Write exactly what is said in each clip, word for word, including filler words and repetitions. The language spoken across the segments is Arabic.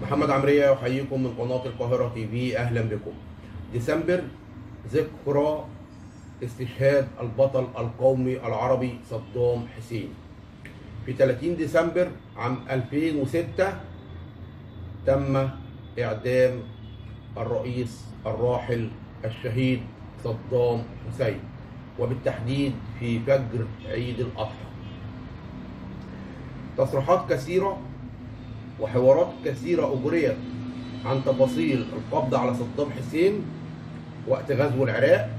محمد عمرية يحييكم من قناة القاهرة تي في. أهلا بكم. ديسمبر ذكرى استشهاد البطل القومي العربي صدام حسين. في ثلاثين ديسمبر عام ألفين وستة تم إعدام الرئيس الراحل الشهيد صدام حسين، وبالتحديد في فجر عيد الأضحى. تصريحات كثيرة وحوارات كثيرة أجريت عن تفاصيل القبض على صدام حسين وقت غزو العراق،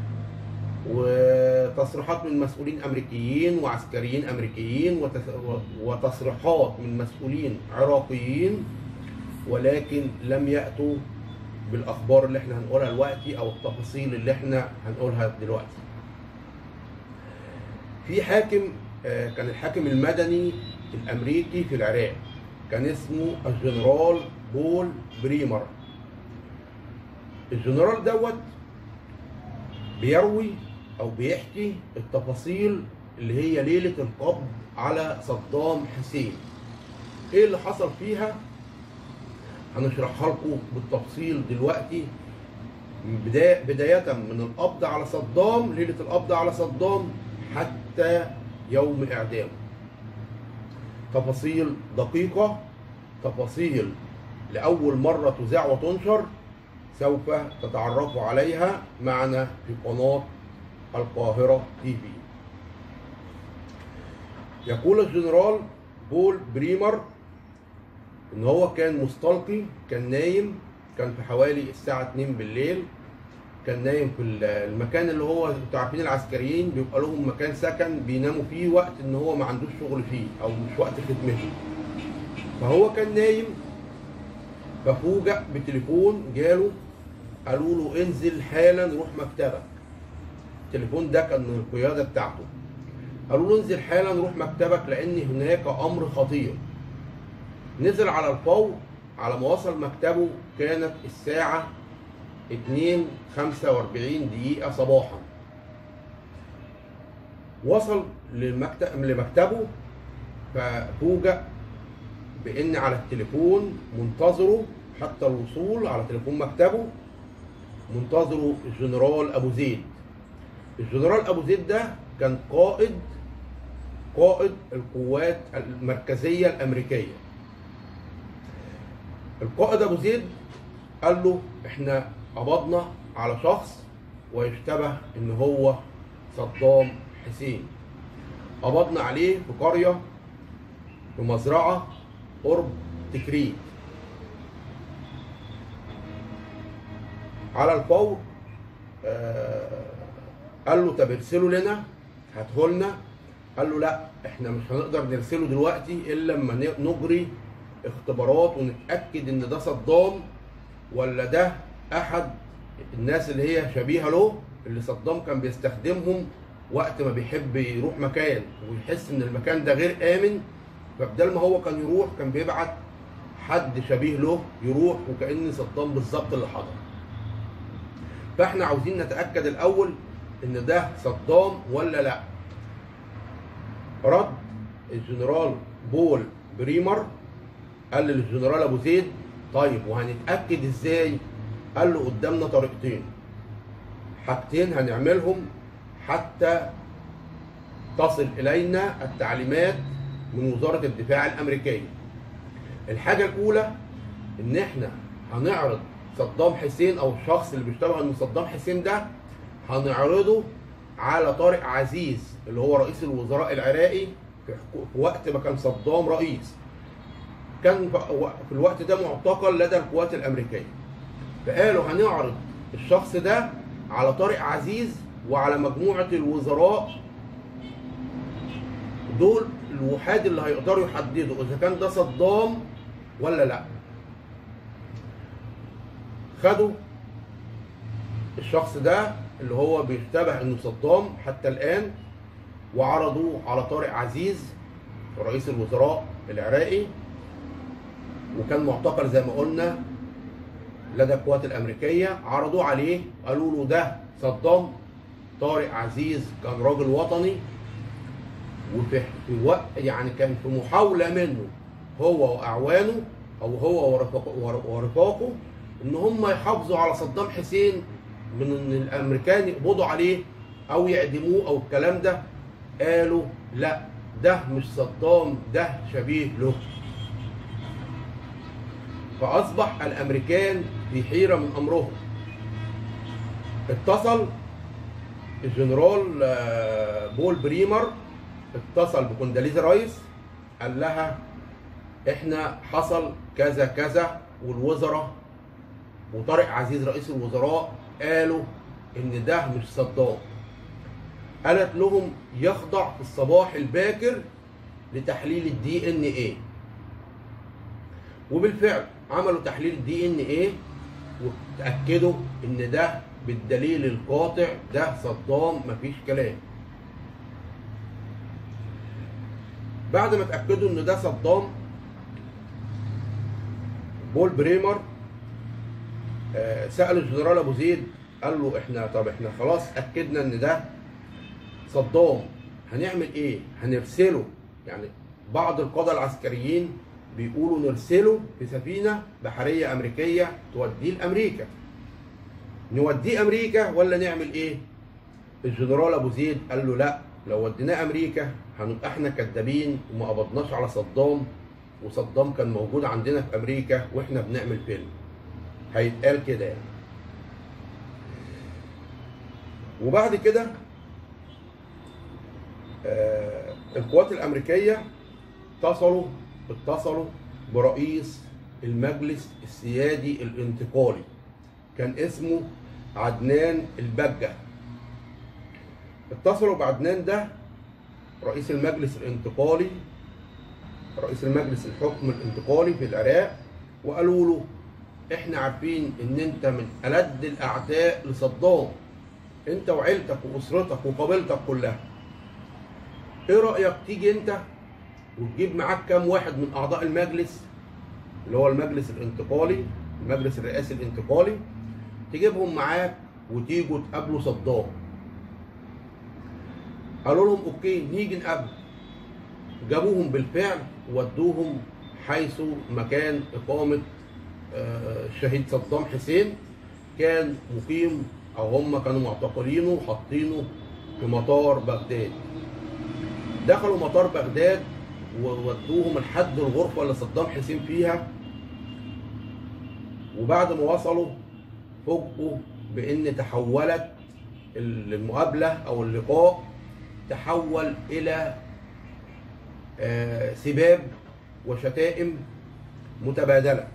وتصريحات من مسؤولين أمريكيين وعسكريين أمريكيين وتصريحات من مسؤولين عراقيين، ولكن لم يأتوا بالأخبار اللي احنا هنقولها دلوقتي أو التفاصيل اللي احنا هنقولها دلوقتي. في حاكم كان الحاكم المدني الأمريكي في العراق، كان اسمه الجنرال بول بريمر. الجنرال دوت بيروي او بيحكي التفاصيل اللي هي ليلة القبض على صدام حسين. ايه اللي حصل فيها هنشرحها لكم بالتفصيل دلوقتي، بداية بداية من القبض على صدام، ليلة القبض على صدام حتى يوم اعدامه. تفاصيل دقيقة، تفاصيل لأول مرة تذاع وتنشر، سوف تتعرفوا عليها معنا في قناة القاهرة تي في. يقول الجنرال بول بريمر إن هو كان مستلقي، كان نايم، كان في حوالي الساعة اتنين بالليل، كان نايم في المكان اللي هو انتوا عارفين العسكريين بيبقى لهم مكان سكن بيناموا فيه وقت ان هو ما عندوش شغل فيه او مش وقت خدمته. فهو كان نايم، ففوجئ بتليفون جاله، قالوا له انزل حالا روح مكتبك. التليفون ده كان من القياده بتاعته، قالوا له انزل حالا روح مكتبك لان هناك امر خطير. نزل على الفور، على ما وصل مكتبه كانت الساعه اتنين خمسة واربعين دقيقة صباحا. وصل للمكتب لمكتبه ففوجئ بان على التليفون منتظره، حتى الوصول على تليفون مكتبه منتظره الجنرال ابو زيد. الجنرال ابو زيد ده كان قائد قائد القوات المركزية الامريكية. القائد ابو زيد قال له احنا قبضنا على شخص ويشتبه ان هو صدام حسين، قبضنا عليه في قرية في مزرعة قرب تكريت. على الفور آه قال له طب ارسله لنا، هاتهولنا. قال له لا احنا مش هنقدر نرسله دلوقتي الا لما نجري اختبارات ونتأكد ان ده صدام ولا ده احد الناس اللي هي شبيهه له، اللي صدام كان بيستخدمهم وقت ما بيحب يروح مكان ويحس ان المكان ده غير امن، فبدل ما هو كان يروح كان بيبعت حد شبيه له يروح، وكأن صدام بالظبط اللي حضر. فاحنا عاوزين نتأكد الاول ان ده صدام ولا لا. رد الجنرال بول بريمر قال للجنرال ابو زيد طيب وهنتأكد ازاي؟ قال له قدامنا طريقتين، حاجتين هنعملهم حتى تصل الينا التعليمات من وزارة الدفاع الامريكية. الحاجة الاولى ان احنا هنعرض صدام حسين او الشخص اللي بيشتبه ان صدام حسين ده، هنعرضه على طارق عزيز اللي هو رئيس الوزراء العراقي في وقت ما كان صدام رئيس، كان في الوقت ده معتقل لدى القوات الامريكيه. فقالوا هنعرض الشخص ده على طارق عزيز وعلى مجموعه الوزراء دول، الوحاد اللي هيقدروا يحددوا اذا كان ده صدام ولا لا. خدوا الشخص ده اللي هو بيشتبه انه صدام حتى الان وعرضوه على طارق عزيز رئيس الوزراء العراقي، وكان معتقل زي ما قلنا لدى القوات الامريكيه. عرضوه عليه قالوا له ده صدام. طارق عزيز كان راجل وطني، وفي وقت يعني كان في محاوله منه هو واعوانه او هو ورفاقه ورفاقه ان هم يحافظوا على صدام حسين من ان الامريكان يقبضوا عليه او يعدموه او الكلام ده. قالوا لا، ده مش صدام، ده شبيه له. فاصبح الامريكان في حيره من امرهم. اتصل الجنرال بول بريمر، اتصل بكونداليزا رايس، قال لها احنا حصل كذا كذا، والوزراء وطارق عزيز رئيس الوزراء قالوا ان ده مش صدام. قالت لهم يخضع في الصباح الباكر لتحليل الدي ان ايه. وبالفعل عملوا تحليل الدي ان ايه وتاكدوا ان ده بالدليل القاطع ده صدام، مفيش كلام. بعد ما اتاكدوا ان ده صدام، بول بريمر سأل الجنرال ابو زيد، قال له احنا طب احنا خلاص اكدنا ان ده صدام، هنعمل ايه؟ هنرسله، يعني بعض القادة العسكريين بيقولوا نرسله في سفينة بحرية امريكية توديه لامريكا. نوديه امريكا ولا نعمل ايه؟ الجنرال ابو زيد قال له لا، لو وديناه امريكا هنبقى احنا كدابين وما قبضناش على صدام، وصدام كان موجود عندنا في امريكا واحنا بنعمل فيلم، هيتقال كده يعني. وبعد كده آه القوات الامريكيه اتصلوا اتصلوا برئيس المجلس السيادي الانتقالي، كان اسمه عدنان البجة. اتصلوا بعدنان ده رئيس المجلس الانتقالي، رئيس المجلس الحكم الانتقالي في العراق، وقالوا له احنا عارفين ان انت من ألد الاعداء لصدام، انت وعيلتك واسرتك وقبيلتك كلها. ايه رأيك تيجي انت وتجيب معاك كام واحد من اعضاء المجلس اللي هو المجلس الانتقالي، المجلس الرئاسي الانتقالي، تجيبهم معاك وتيجوا تقابلوا صدام. قالوا لهم اوكي نيجي نقابله. جابوهم بالفعل وودوهم حيث مكان اقامه الشهيد صدام حسين، كان مقيم او هم كانوا معتقلينه وحاطينه في مطار بغداد. دخلوا مطار بغداد وودوهم لحد الغرفه اللي صدام حسين فيها، وبعد ما وصلوا فوجئوا بان تحولت المقابله او اللقاء تحول الى سباب وشتائم متبادله.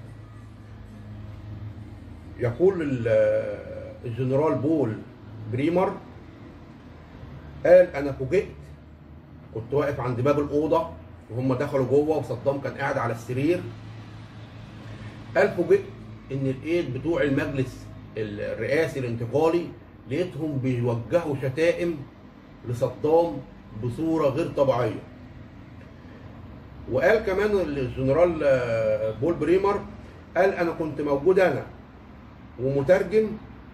يقول الجنرال بول بريمر، قال انا فوجئت، كنت واقف عند باب الاوضه وهم دخلوا جوه وصدام كان قاعد على السرير. قال فوجئت ان الايد بتوع المجلس الرئاسي الانتقالي لقيتهم بيوجهوا شتائم لصدام بصوره غير طبيعيه. وقال كمان الجنرال بول بريمر، قال انا كنت موجود انا ومترجم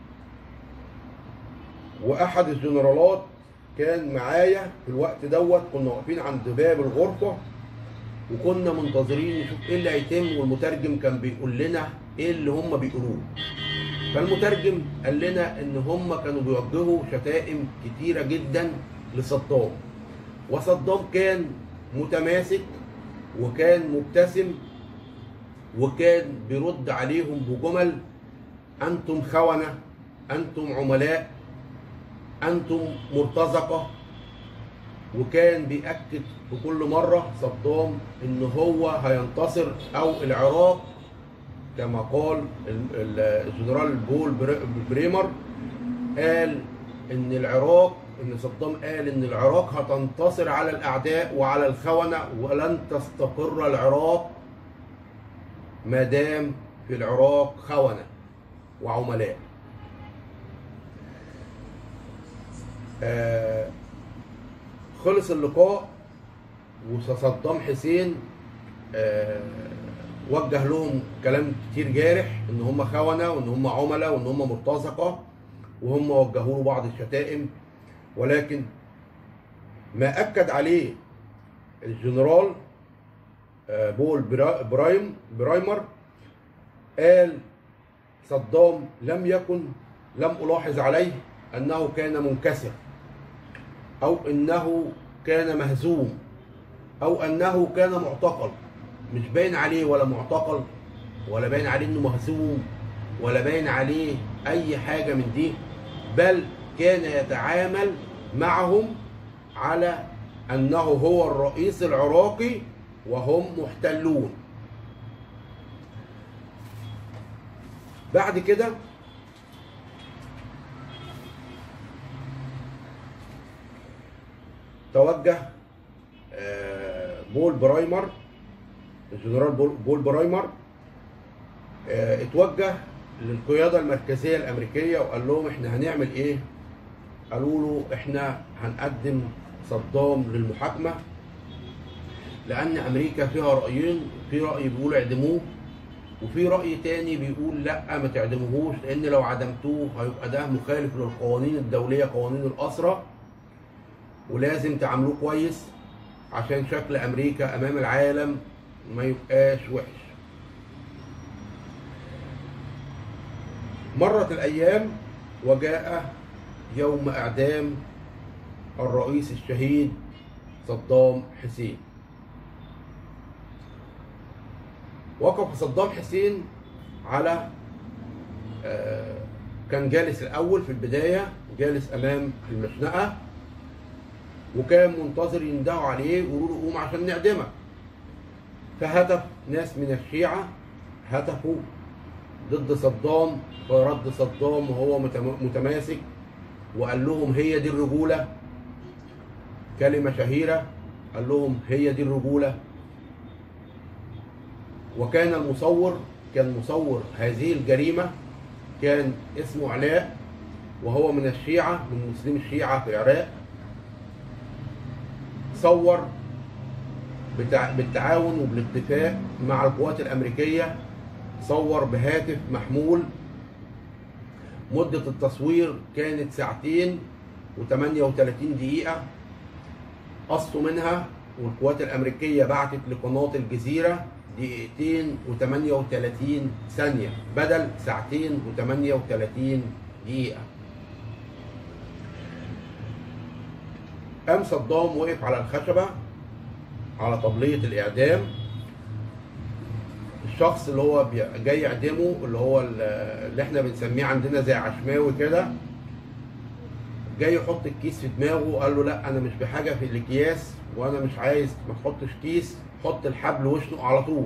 واحد الجنرالات كان معايا في الوقت دوت، كنا واقفين عند باب الغرفه وكنا منتظرين نشوف ايه اللي هيتم، والمترجم كان بيقول لنا ايه اللي هم بيقولوه. فالمترجم قال لنا ان هم كانوا بيوجهوا شتائم كتيره جدا لصدام، وصدام كان متماسك وكان مبتسم وكان بيرد عليهم بجمل انتم خونة، انتم عملاء، انتم مرتزقة. وكان بيأكد في كل مرة صدام ان هو هينتصر، او العراق كما قال الجنرال بول بريمر، قال ان العراق، ان صدام قال ان العراق هتنتصر على الاعداء وعلى الخونة، ولن تستقر العراق ما دام في العراق خونة وعملاء. آه خلص اللقاء وصدام حسين آه وجه لهم كلام كتير جارح، ان هم خونة وان هم عملاء وان هم مرتزقة، وهم وجهوا له بعض الشتائم. ولكن ما اكد عليه الجنرال بول برايم برايمر قال صدام لم يكن لم ألاحظ عليه أنه كان منكسر أو أنه كان مهزوم أو أنه كان معتقل. مش باين عليه ولا معتقل ولا باين عليه أنه مهزوم ولا باين عليه أي حاجة من دي، بل كان يتعامل معهم على أنه هو الرئيس العراقي وهم محتلون. بعد كده توجه بول برايمر، الجنرال بول برايمر اتوجه للقيادة المركزية الأمريكية وقال لهم احنا هنعمل ايه؟ قالوا له احنا هنقدم صدام للمحاكمة، لأن أمريكا فيها رأيين، في رأي بيقول اعدموه وفي رأي تاني بيقول لا ما تعدموهوش، لأن لو عدمتوه هيبقى ده مخالف للقوانين الدولية، قوانين الأسرة، ولازم تعاملوه كويس عشان شكل أمريكا أمام العالم ما يبقاش وحش. مرت الأيام وجاء يوم إعدام الرئيس الشهيد صدام حسين. وقف صدام حسين على كان جالس الأول في البداية، جالس أمام المشنقة وكان منتظر يندهوا عليه ويقولوا له قوم عشان نعدمك. فهتف ناس من الشيعة، هتفوا ضد صدام، فرد صدام وهو متماسك وقال لهم هي دي الرجولة، كلمة شهيرة قال لهم هي دي الرجولة. وكان المصور كان مصور هذه الجريمة كان اسمه علاء، وهو من الشيعة، من مسلمي الشيعة في العراق. صور بالتعاون وبالاتفاق مع القوات الأمريكية، صور بهاتف محمول. مدة التصوير كانت ساعتين وثمانية وثلاثين دقيقة، قصوا منها والقوات الأمريكية بعتت لقناة الجزيرة دقيقتين وثمانية وثلاثين ثانية بدل ساعتين وثمانية وثلاثين دقيقة. قام صدام وقف على الخشبة على طبلية الإعدام. الشخص اللي هو جاي يعدمه اللي هو اللي احنا بنسميه عندنا زي عشماوي كده، جاي يحط الكيس في دماغه وقال له لا انا مش بحاجة في الاكياس وانا مش عايز، ما تحطش كيس، حط الحبل واشنق على طول.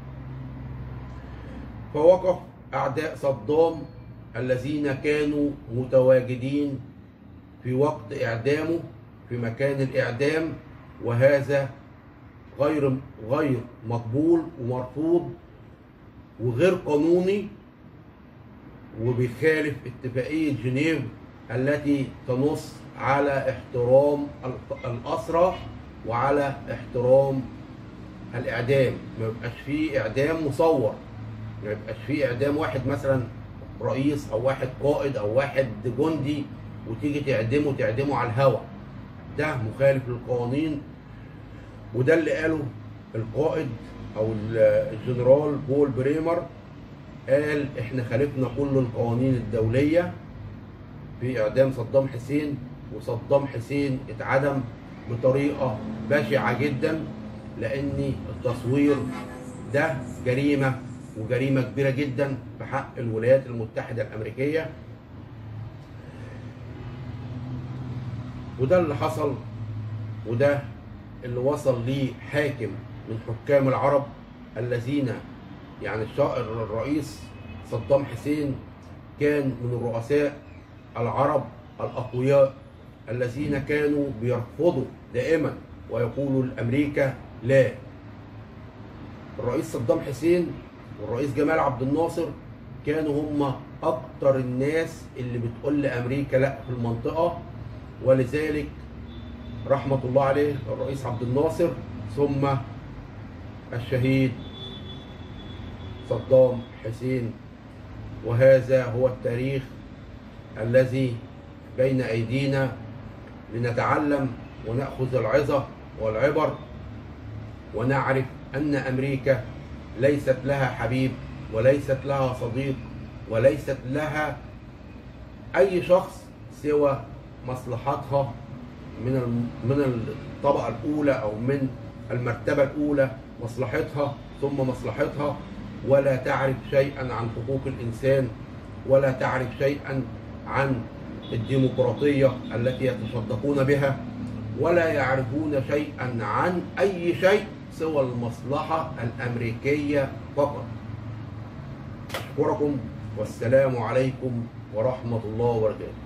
فوقف اعداء صدام الذين كانوا متواجدين في وقت اعدامه في مكان الاعدام، وهذا غير غير مقبول ومرفوض وغير قانوني وبيخالف اتفاقية جنيف التي تنص على احترام الأسرى وعلى احترام الإعدام. ما يبقاش فيه إعدام مصور، ما يبقاش فيه إعدام واحد مثلا رئيس أو واحد قائد أو واحد جندي وتيجي تعدمه تعدمه على الهوا، ده مخالف للقوانين. وده اللي قاله القائد او الجنرال بول بريمر، قال احنا خالفنا كل القوانين الدولية في اعدام صدام حسين، وصدام حسين اتعدم بطريقة بشعة جدا، لان التصوير ده جريمة وجريمة كبيرة جدا في حق الولايات المتحدة الامريكية. وده اللي حصل، وده اللي وصل ليه حاكم من حكام العرب الذين يعني الشائر الرئيس صدام حسين كان من الرؤساء العرب الأقوياء الذين كانوا بيرفضوا دائما ويقولوا لأمريكا لا. الرئيس صدام حسين والرئيس جمال عبد الناصر كانوا هم أكتر الناس اللي بتقول لأمريكا لا في المنطقة، ولذلك رحمة الله عليه الرئيس عبد الناصر ثم الشهيد صدام حسين. وهذا هو التاريخ الذي بين أيدينا لنتعلم ونأخذ العظة والعبر ونعرف أن أمريكا ليست لها حبيب وليست لها صديق وليست لها أي شخص سوى مصلحتها من من الطبقة الأولى أو من المرتبة الأولى، مصلحتها ثم مصلحتها، ولا تعرف شيئا عن حقوق الإنسان ولا تعرف شيئا عن الديمقراطية التي يتصدقون بها، ولا يعرفون شيئا عن أي شيء سوى المصلحة الأمريكية فقط. أشكركم والسلام عليكم ورحمة الله وبركاته.